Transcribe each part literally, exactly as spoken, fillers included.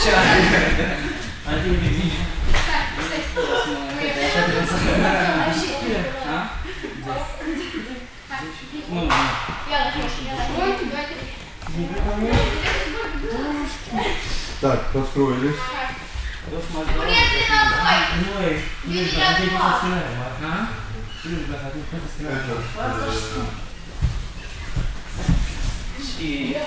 Один видишь. Так, построились. И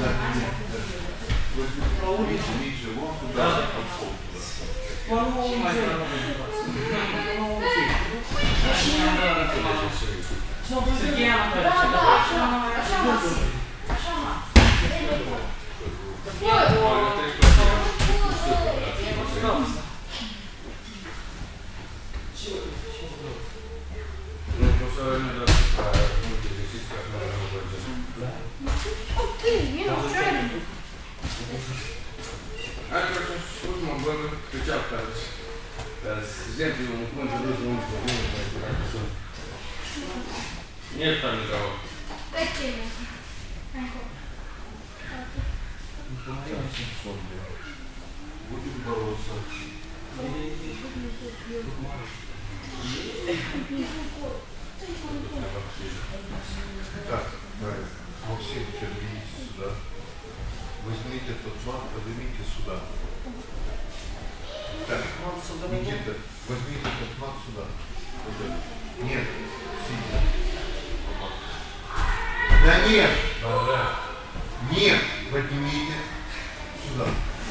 нет там никого. Будем бороться. Так, давай. Максим, поднимите сюда. Возьмите этот мат, поднимите сюда. Так, Никита, возьмите этот мат сюда. Вот это. Нет, сидя. Да нет! Нет, поднимите сюда.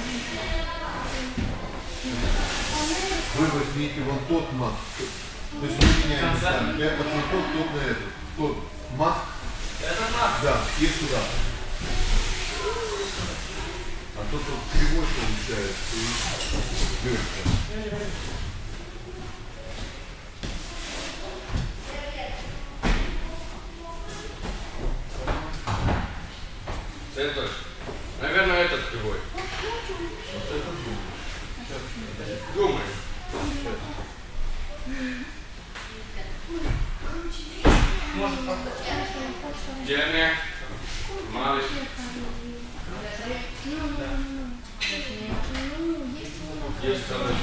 Вы возьмите вон тот мат. То есть мы меняем сами. Этот на тот, тот на этот. Тот мат. Это мат? Да, и сюда. А то тут кривой получается. И дырка. Центр. Наверное, этот кривой. Вот это думаю. Думай. может Черный. Малыш. Есть самый.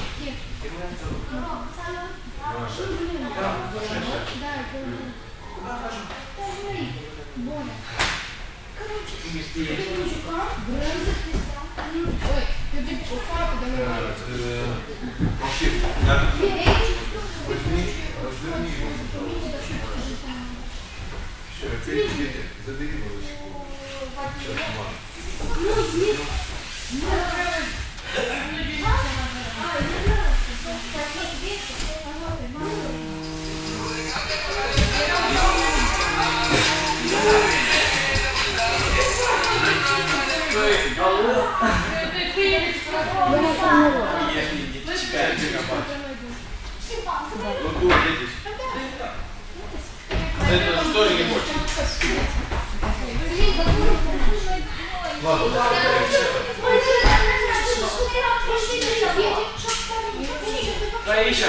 Маша. Максим, возьми, разверни его. Все, опять дети, забери малышку. Сейчас, мама. Это что же не хочет? Ладно, Таисha.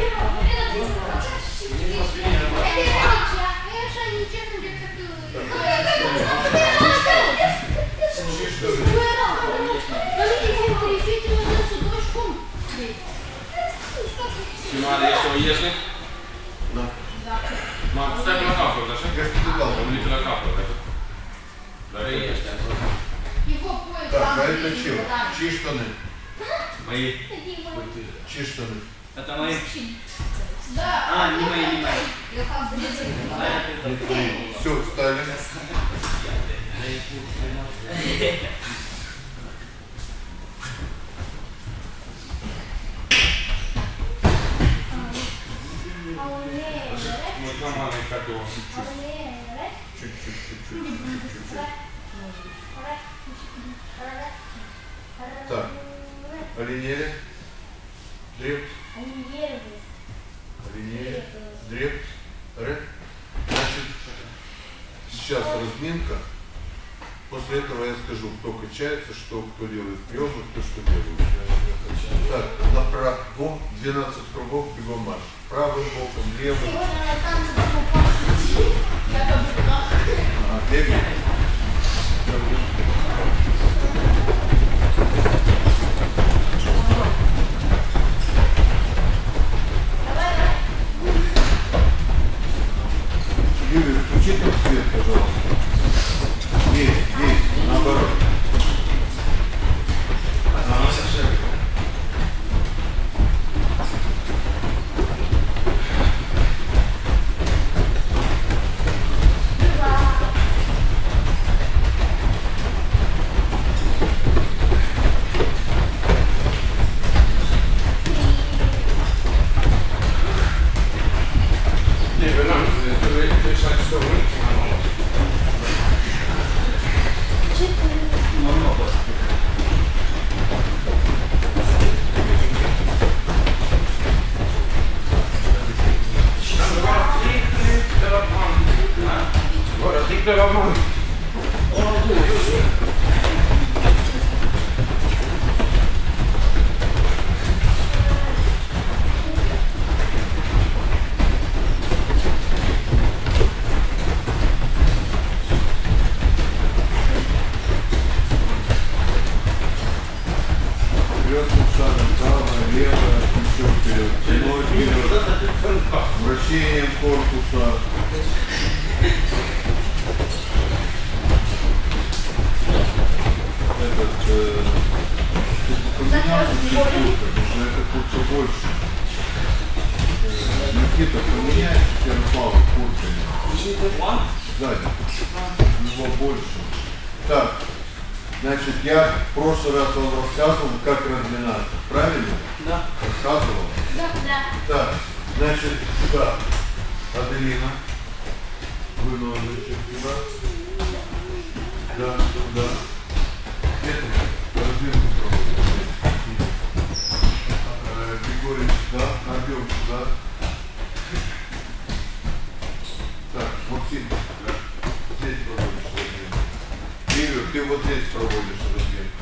Снимали еще уезжали? Да. Мам, ставь на кафу, да? Я же предлагал. Он не на кафу, это. Да, конечно. Так, а это чьи? Чьи штаны? Мои. Чьи штаны? это мои. А, не мои, не мои. Все, встали. Мой командный котел. Чуть-чуть, чуть-чуть, чуть-чуть. Так, оленели, дрепт, оленели, дрепт, рэп. Значит, сейчас разминка. После этого я скажу, кто качается, что кто делает приемы, кто что делает. Так, направо, двенадцать кругов, бегом марш. Правым боком, левым. Ага, бегай. Свет, пожалуйста. Есть, есть, наоборот. Вращением корпуса. Этот, э, поменялся чуть-чуть, потому что это курса больше. Э, Никита, поменяйся Ярослава курсами. Сзади. У него больше. Так, значит, я в прошлый раз вам рассказывал, как разминаться. Правильно? Да. Рассказывал? Да, да. Так, значит, сюда. Аделина. Вы ножичек сюда. Да, сюда. Это разминку проводим. Григорий сюда, Артем сюда. Так, Максим, здесь проводишь разминку. Игорь, ты вот здесь проводишь разминку.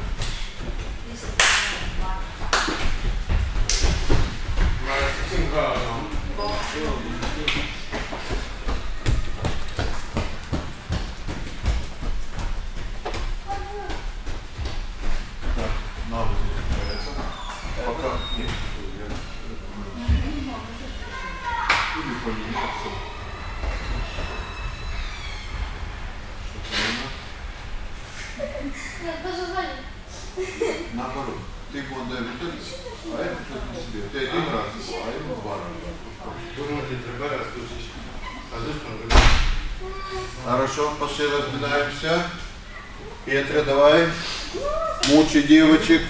Так, надо здесь упираться. Пока нет. Или поменяться. Нет, даже сзади. Наоборот. Ты ему отдай вот это, а это что-то не себе. Ты один раз, а ему два раза. Хорошо, пошли разминаемся. Петра, давай. Мучи девочек.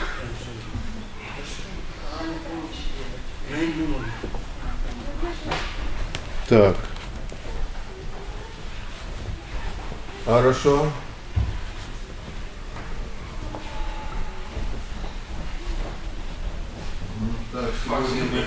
Так. Хорошо. Так, сегодня мы...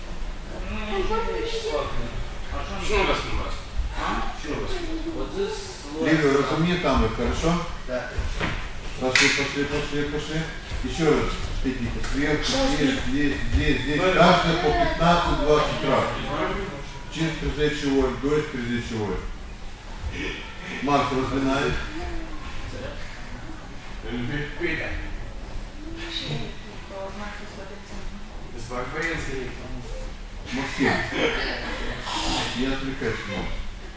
Что у вас снимать? Что у вас? Ливер, разумни там их, хорошо? Да. Пошли, пошли, пошли, пошли. Еще раз. Петенька, сверху, здесь, здесь, здесь, здесь. Каждый по пятнадцать-двадцать раз. Через призначевой, до призначевой. Макс, разминай. Максим, не отвлекайся, Макс.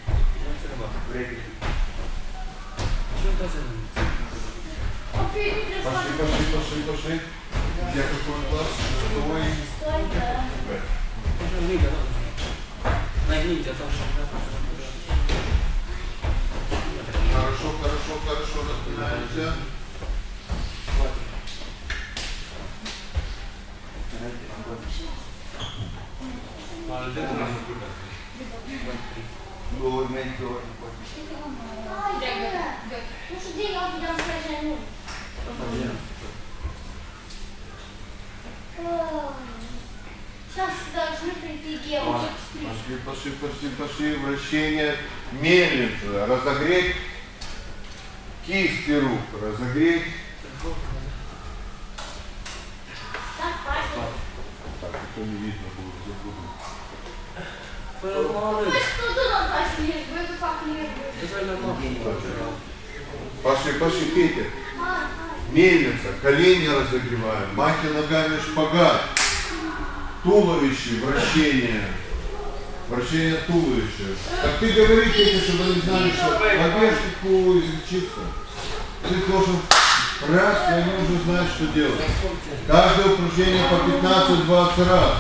Пошли, пошли, пошли, пошли. Я какой класс? Шестой. Стой, да. Хорошо, хорошо, хорошо, разминаемся. Ну что деньги он тебя скажи. Сейчас должны прийти девочек. Пошли, пошли, пошли, пошли. Вращение мельницы. Разогреть кисти рук. Разогреть. Так, пошли. Так, это не видно будет. Забуду. Что ты нам пошли? Вы это как не Пошли, пошли, Петя. Мельница. Колени разогреваем. Махи ногами шпагат. Туловище, вращение. Вращение туловища. Так ты говори, Петя, чтобы они знали, что поддержку чисто. Ты должен раз, и они уже знают, что делать. Каждое упражнение по пятнадцать-двадцать раз.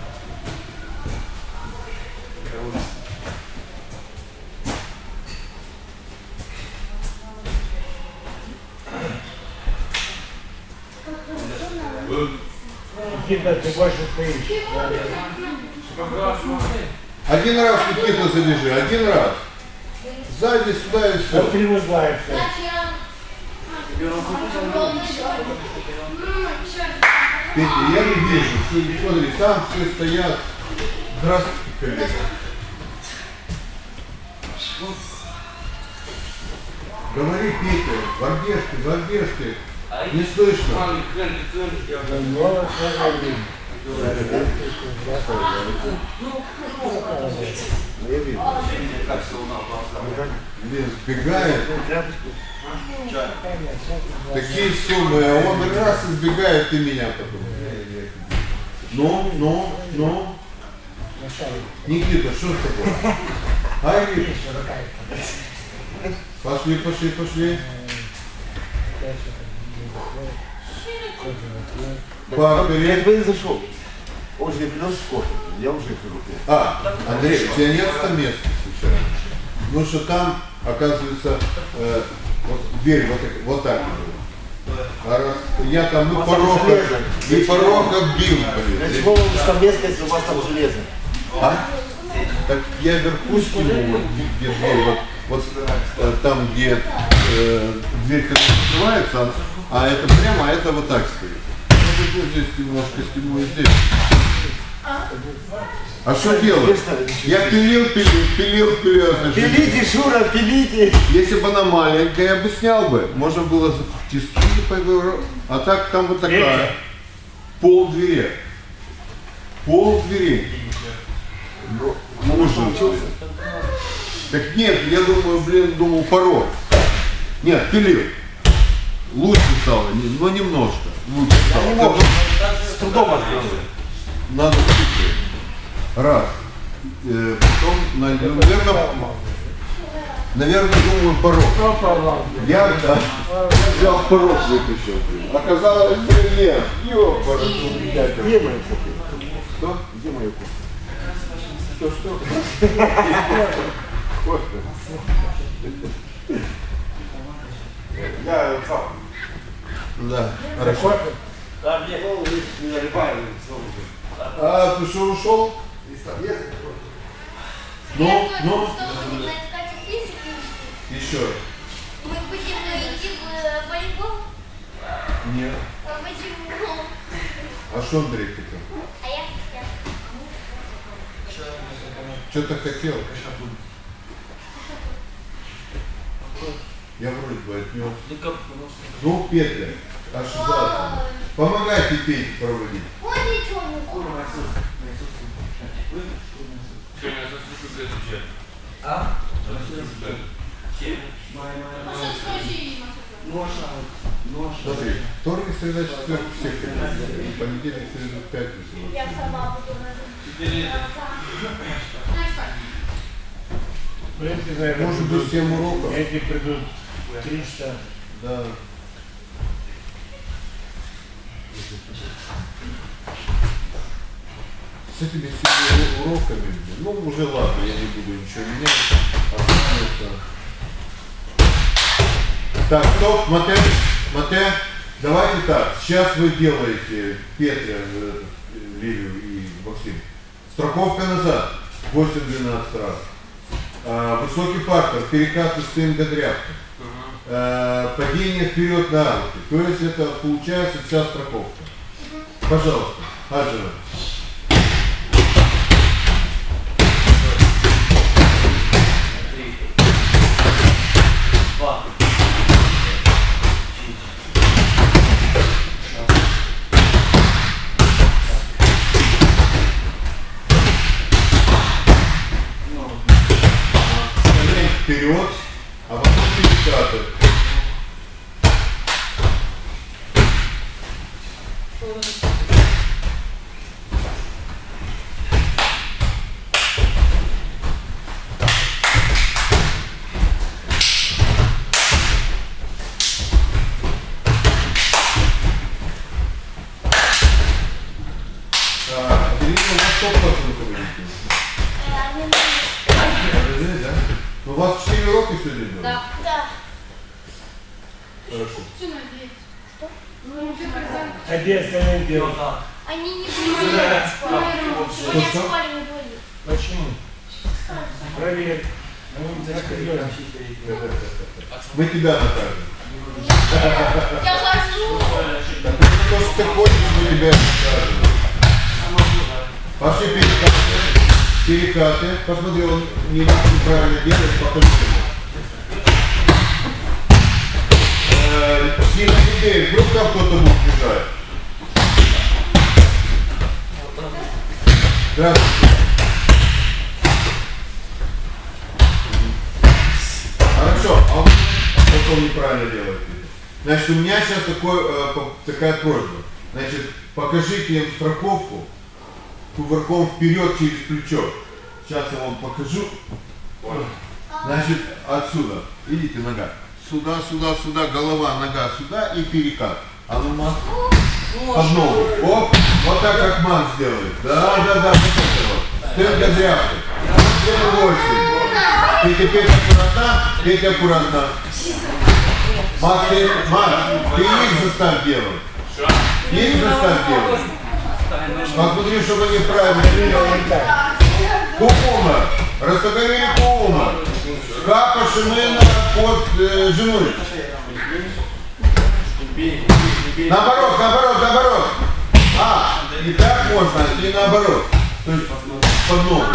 Никита, ты больше стоишь. Один раз, Никита, забежи, один раз. Сзади, сюда и все. Привязается. Петя, я не вижу, что, смотри, там все стоят. Здравствуйте, коллега. Говори, Петя, вардешки, вардешки. Не слышно. Блин, сбегает. Такие суммы, а он раз избегает и меня потом. Ну, ну, ну. Никита, что с тобой? Ай, пошли, пошли, пошли. Пар, Я тебя не зашел. Он же не принес кофе. Я уже приду. А, Андрей, у тебя нет там места сейчас? Ну что там, оказывается, э, вот дверь вот, так- вот так было. А раз я там и порог, и порог оббил, Для блин. чего у вас там место, если у вас там железо? А? Так я вверху скинул, вот, где дверь, вот, вот э, там, где э, дверь когда открывается, а это прямо, а это вот так стоит. Ну, вот здесь немножко стяну и здесь. А что делать? Я пилил, пилил, пилил, пилил. Пилите, Шура, пилите! Если бы она маленькая, я бы снял бы. Можно было за тиски, а так там вот такая. Пол двери. Пол двери. Ужин. Так нет, я думаю, блин, думал порог. Нет, пилил. Лучше стало, не- но немножко. Лучше стало. Не могу. С трудом открыл. Надо цифры. Раз. Э, потом, наверное, наверное, думаю, порог. Я да, взял порог выключил. Оказалось, блин, нет. Ёпарас, Где моя кофе? что? Где моя кофе? Что, что? Кофе. Я сам. Да, хорошо. А мне голову не наливаю. А ты что, ушел? Ну, ну, еще раз. Мы будем идти в волейбол? Нет. А почему? А что Андрей хотел? А я хотела. Что ты хотел? Я вроде бы отнес. Ну, петля. Аж за. Помогайте Пете проводить. Ой, ничего не было. А? Смотри, вторник, среда, четверг, все ходили. Понедельник, среда, пятница. Я сама буду В принципе, наверное, Может быть, семь уроков? эти придут три часа. Да. С этими всеми уроками, ну уже ладно, я не буду ничего менять. Останется. Так, стоп, Мате, Мате, давайте так, сейчас вы делаете, Петя, э, Лилию и Максим, страховка назад, восемь-двенадцать раз, а, высокий партер, перекат из стенга-дрябка, а, падение вперед на руки, то есть это получается вся страховка. Пожалуйста, Аджина. Вперед, а потом перекаты. домашние уроки сегодня делали? Да. Да. Хорошо. Что? А где остальные делают? Они не были в школе. Сегодня в Что? школе не были. Почему? Проверь. Мы тебя накажем. Я хожу. То, что ты ходишь, мы тебя накажем. Пошли перекаты. Перекаты. Посмотри, он неправильно делает, покажи ему. Сильно теперь, вдруг там кто-то будет бежать. Здравствуйте. Хорошо, а вы что неправильно делаете? Значит, у меня сейчас такой, э, такая просьба. Значит, покажите им страховку кувырком вперед через плечо. Сейчас я вам покажу. Значит, отсюда. Видите, нога. Сюда, сюда, сюда, голова, нога сюда и перекат. А ну, Макс. Под ногу. Оп. Вот так, как Макс делает. Да, да, да. Вот это вот. Стенка дряпка. семь восемь. Ты теперь аккуратно, теперь аккуратно. Макс, ты, Макс, ты их заставь делать. Их заставь делать. Посмотри, чтобы они правильно делали. Кума. Растоговели кума. Капа шимена под э, женой. Наоборот, наоборот, наоборот. А, и так можно, и наоборот. То есть под ногу.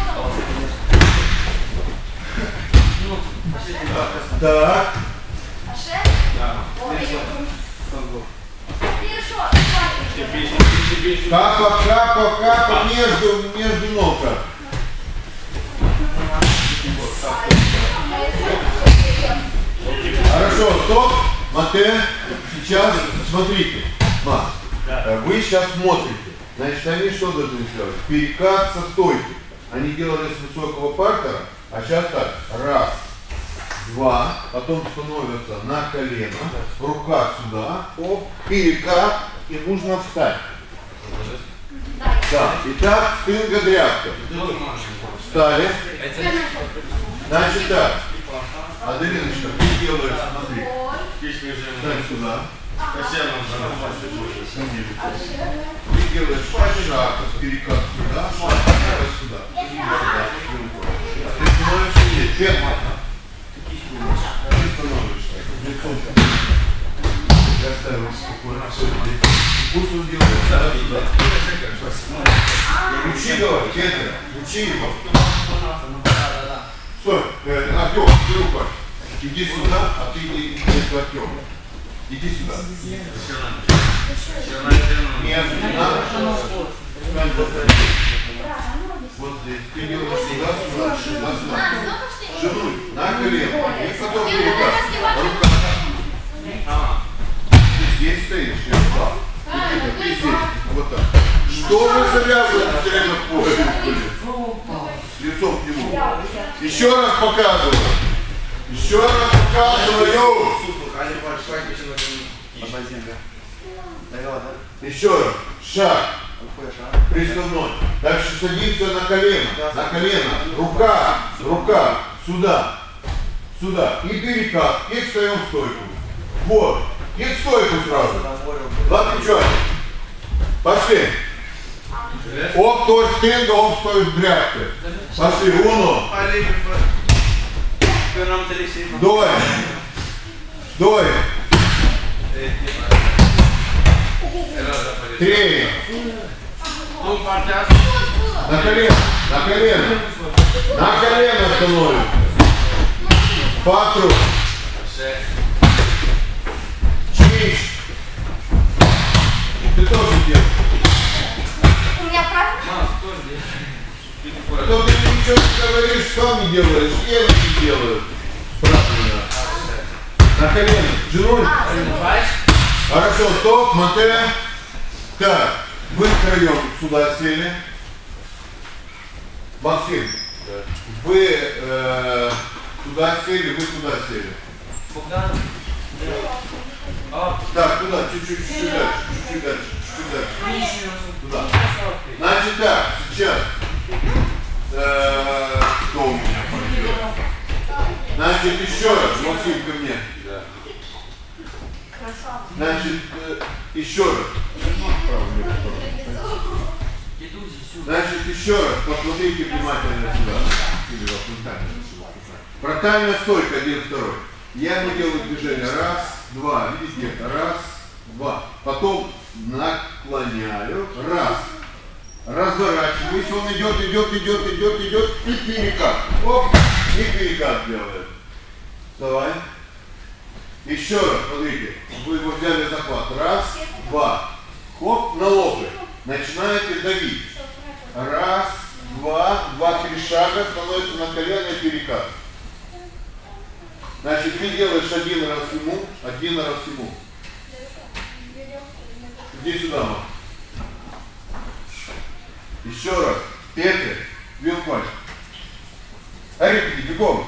Так. Капа, капа, капа между, между ног. Хорошо, стоп. Мате, сейчас смотрите. Ма, вы сейчас смотрите. Значит, они что должны сделать? Перекат со стойки. Они делали с высокого партера, а сейчас так. Раз, два, потом становятся на колено, рука сюда, оп, перекат, и нужно встать. Да, итак, стынга дряпка. Встали. Значит так. Аделиночка, ты делаешь, смотри. Встань сюда. Ты делаешь шаг, перекат сюда, шаг сюда. Ты становишься здесь. Первое. Ты становишься. Лицом. Я оставил спокойно. Пусть он делает сюда, сюда. Учи давай, Петя, учи его. Стой, Артем, ты рукой. Иди сюда, а ты иди к Артему. Иди сюда. Нет, не надо. Вот здесь. Ты делаешь сюда, сюда, сюда, сюда. Женуй, на колено. И потом перекат. Рука. Ты здесь стоишь, я встал. Ты здесь. Вот так. Что вы завязываете все время в поле? Лицом к нему. Еще раз показываю. Еще раз показываю. Еще раз. Шаг. Приставной. Дальше садимся на колено. На колено. Рука. Рука. Сюда. Сюда. И перекат. И встаем в стойку. Вот. И в стойку сразу. Ладно, что? Пошли. Оп, то есть стенга, оп, стоит дряпка. Пошли, уно. Дой. Дой. Три. На колено, на колено. На колено становим. Патру. Чиш. Ты тоже делаешь. У меня правда? А то ты ничего не говоришь, сам не делаешь, я не делаю. Правильно. На колено. Женой. Хорошо, стоп, мате. Так, вы втроем сюда сели. Максим, вы э, туда сели, вы туда сели. Так, туда, чуть-чуть, чуть-чуть дальше, чуть-чуть дальше, чуть-чуть дальше. Туда. Значит так, сейчас. Э, кто у меня пойдет? Значит, еще раз, Максим, ко мне. Да. Значит, э, еще раз. Значит, еще раз, посмотрите внимательно сюда. Фронтальная стойка, один, второй. Я не делаю движение. Раз, два. Видите? Раз, два. Потом наклоняю. Раз. Разворачиваюсь. Он идет, идет, идет, идет, идет. И перекат. Оп. И перекат делает. Давай. Еще раз, смотрите. Вы его взяли захват. Раз, два. Хоп, на локоть. Начинаете давить. Раз, два, два-три шага, становится на колено и перекат. Значит, ты делаешь один раз ему, один раз ему. Иди сюда, мам. Еще раз. Петя, бил пальчик. Арики, бегом.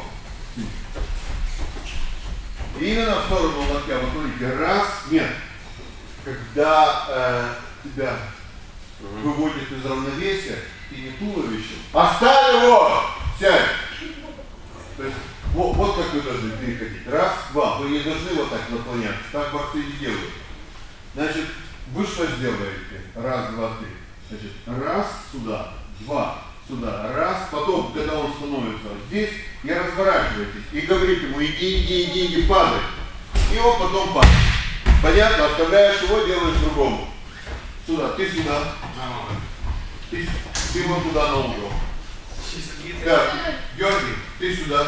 Именно в сторону локтя. Вот смотрите, раз, нет. Когда э, тебя выводит из равновесия, и не туловищем. Оставь его! Сядь! То есть, вот, вот как вы должны переходить. Раз, два. Вы не должны вот так наклоняться. Так борцы не делают. Значит, вы что сделаете? Раз, два, три. Значит, раз, сюда, два, сюда, раз. Потом, когда он становится здесь, и разворачиваетесь. И говорите ему, иди, иди, иди, иди, падай. И он потом падает. Понятно? Оставляешь его, делаешь другому. Сюда, ты сюда. Ты, ты вот туда на угол. Так, Георгий, ты сюда.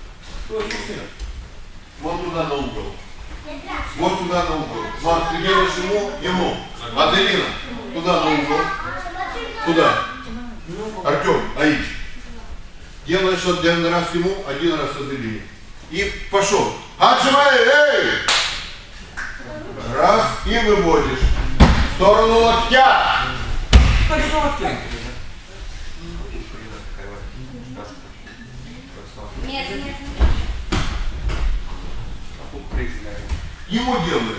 Вот туда на угол. Вот сюда на угол. Макс, ты делаешь ему, ему. Аделина, туда на угол. Туда. Артем, Аич. Делаешь один раз ему, один раз Аделине. И пошел. Отжимай, эй! Раз, и выводишь. В сторону локтя. Нет, нет, нет. Ему делаешь.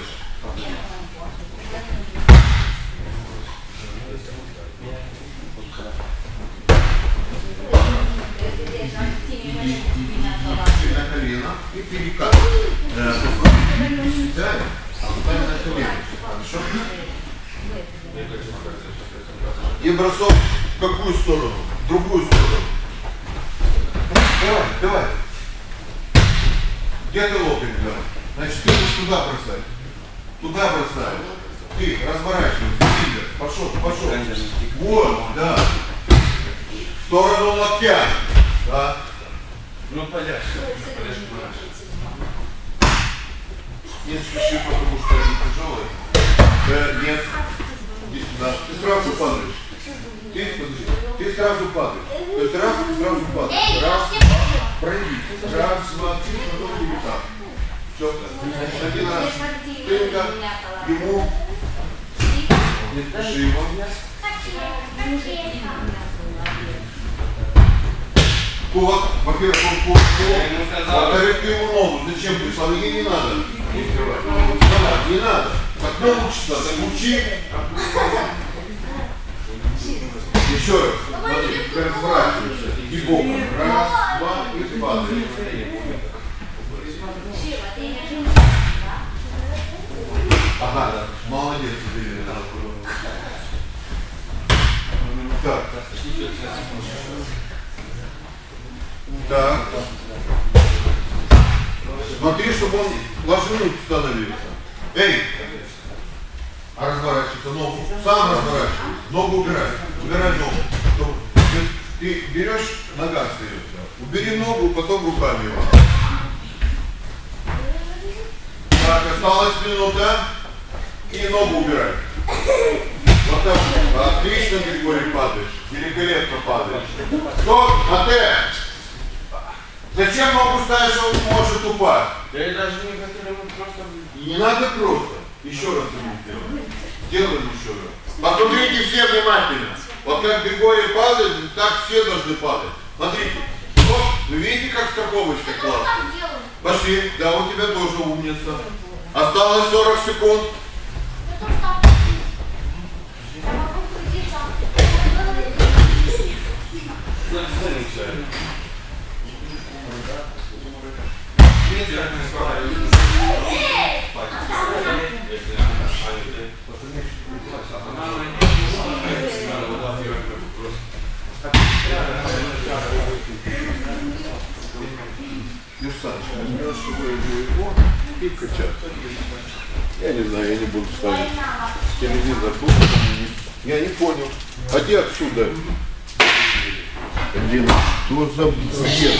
На колено и перекат. Да. Да. Оставим на колено. Хорошо? И бросок в какую сторону? В другую сторону. Давай, давай. Где ты локоть взял? Значит, ты будешь туда бросать. Туда бросай. Ты разворачивайся. Пошел, пошел. Вот, да. В сторону локтя. Да. Ну, подальше. Не спеши, потому что они тяжелые. Да, нет. Иди сюда. Ты сразу падаешь. Ты, подожди. Ты сразу падаешь. То есть раз, ты сразу падаешь. Раз, два, пройди. Раз, два, три, потом перекат. Все. Значит, один раз. Спинка. Ему. Не спеши его. Кулак, во-первых, он кулак, во-вторых, ты ему ногу, зачем пришла? Ей не надо. Не надо. Как научиться, так учи. Еще раз. Смотри, ты разворачиваешься. Иди боком. Раз, два, и падаешь. Ага, молодец, Ирина. Так. Так. Смотри, чтобы он ложный становился. Эй! А разворачивайся, ногу. Сам разворачивайся. Ногу убирай. Убирай ногу. Ты берешь, нога остается. Убери ногу, потом руками его. Так, осталась минута. И ногу убирай. Вот так. Отлично, Григорий, падаешь. Великолепно падаешь. Стоп, Мате! Зачем ногу ставишь, он может упасть? Я даже не хотел ему просто... Не надо просто. Еще раз ему сделаем. Сделаем еще раз. Посмотрите все внимательно. Вот как Григорий падает, так все должны падать. Смотрите. Вот, вы видите, как страховочка классно? Пошли. Да, у тебя тоже умница. Осталось сорок секунд. Юсаныч, возьмешь его и качать. Я не знаю, я не буду ставить телевизор. Я не понял. А где отсюда? Блин, что за бред?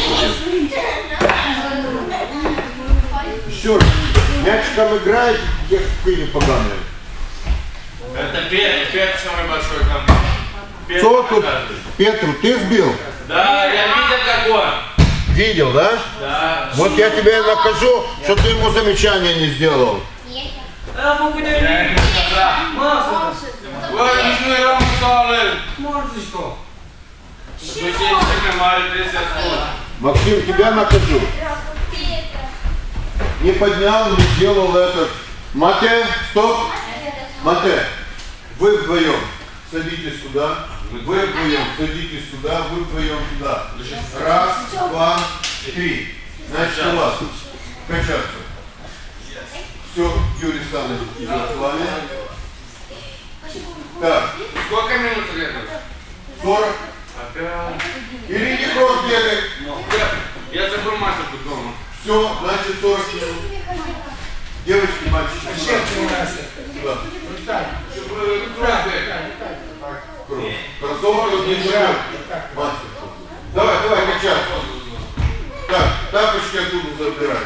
Еще раз. Мячиком играет, где какие поганые. Это Петр, Петр самый большой там. Петр, Что тут? покажет. Петру, ты сбил? Да, я видел как он. Видел, да? Да. Вот я тебя и накажу, что ты ему замечания не сделал. Ой, ничего раму стали. Мордочку. Вы тебе мали тридцать секунд. Максим, тебя накажу. Не поднял, не сделал этот. Мате, стоп. Мате, вы вдвоем садитесь сюда. Вы вдвоем садитесь сюда, вы вдвоем туда. Раз, два, три. Значит, у вас качаться. Все, Юрий Саныч идет с вами. Так. Сколько минут следует? сорок. Опять. Или не просто бегай. Я забыл маску дома. Все, значит сорок минут. Девочки, мальчики, сюда. Кроссовки не живет. Мастер. Давай, давай, качаться. Так, тапочки оттуда забираем.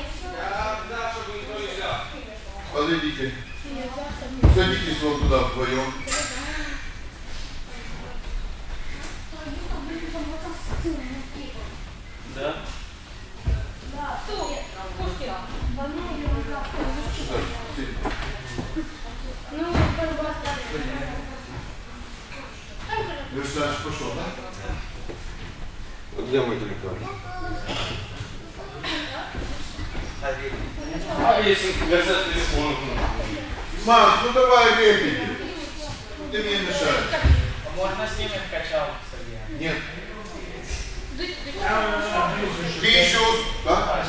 Подойдите. Садитесь вон туда вдвоем. Да? Версач пошел, да? Где мой телефон? А если гасать телефон? Макс, ну давай реплики. Ты мне мешаешь. Можно с ними качал, Сергей? Нет. Ты еще... Да?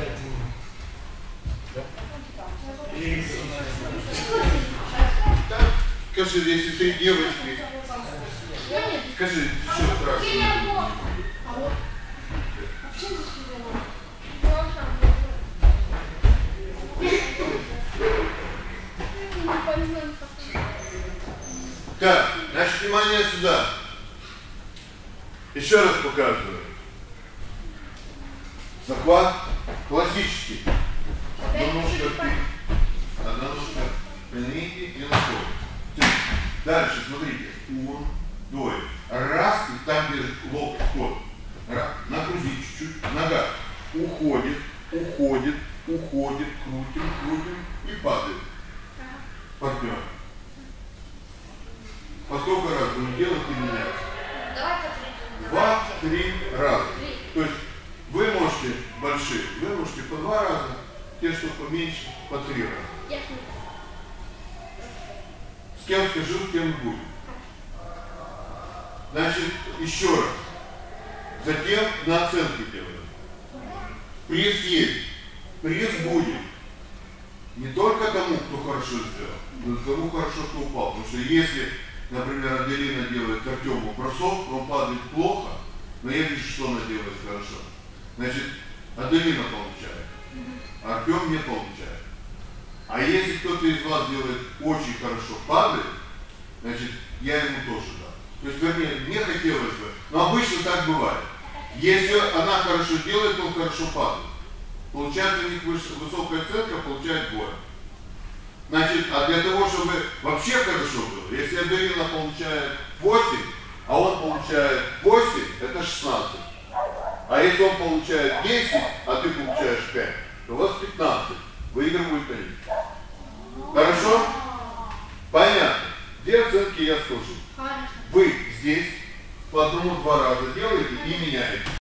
Скажи, если ты девочки, скажи, что страшно? Так, значит, внимание сюда. Еще раз показываю. Захват классический. Одна ножка вперед. Одна ножка прямите и находит. Дальше, смотрите. Он, двое. Раз, и там держит локоть. Вот. Раз. Нагрузи чуть-чуть. Нога уходит, уходит, уходит, крутим, крутим и падает. Партнер. По сколько раз будем делать и меняться? Два-три раза. То есть вы можете большие, вы можете по два раза, те, что поменьше, по три раза. С кем скажу, с кем будет. Значит, еще раз. Затем на оценку делаем. Приз есть. Приз будет. Не только тому, кто хорошо сделал, но и тому хорошо, кто упал. Потому что если, например, Аделина делает Артему бросок, он падает плохо, но я вижу, что она делает хорошо. Значит, Аделина получает, а Артем не получает. А если кто-то из вас делает очень хорошо, падает, значит, я ему тоже дам. То есть, вернее, мне хотелось бы, но обычно так бывает. Если она хорошо делает, то он хорошо падает. Получается у них высокая оценка, получает двое. Значит, а для того, чтобы вообще хорошо было, если Аделина получает восемь, а он получает восемь, это шестнадцать. А если он получает десять, а ты получаешь пять, то у вас пятнадцать. Выигрывают они. Хорошо? Понятно. Две оценки я скажу. Вы здесь по одному-два раза делаете и меняете.